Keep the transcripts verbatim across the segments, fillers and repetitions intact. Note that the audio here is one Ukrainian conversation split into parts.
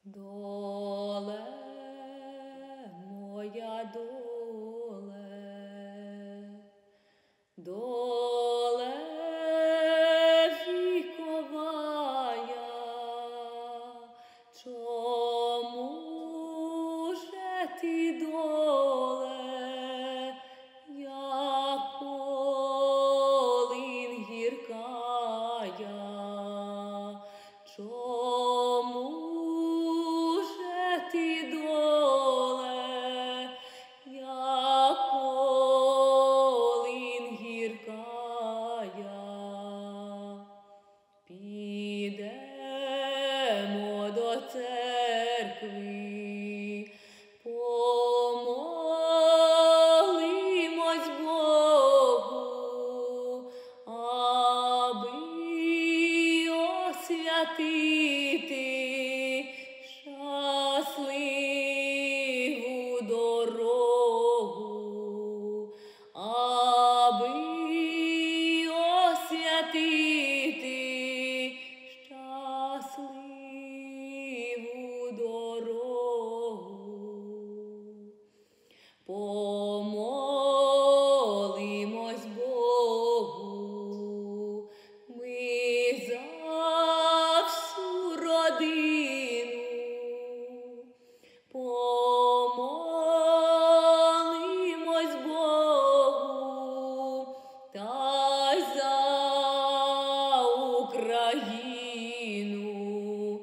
Доле, моя доле, доле віковая, чому же ти, доле, як полин гіркая? Чому же ти, доле, як полин гіркая? Підемо до церкви, помолимось Богу, аби освятити щасливу дорогу, аби освятити щасливу дорогу. Помолимось Богу ми за всю родину, помолимось Богу та й за Україну,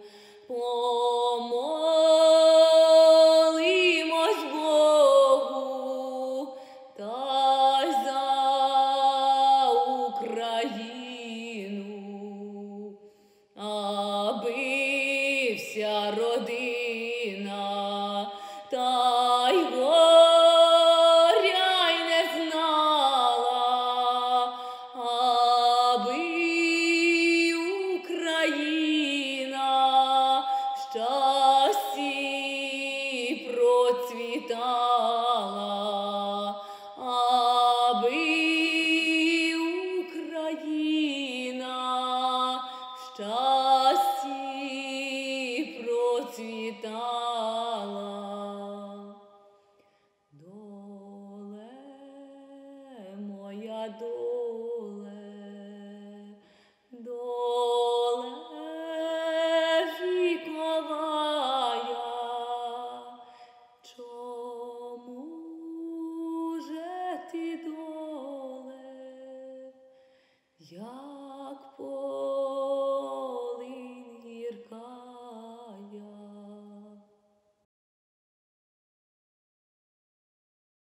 помолимось Богу та й за Україну, аби вся родина та й горя й не знала, аби Україна в щасті процвітала, аби Україна в щасті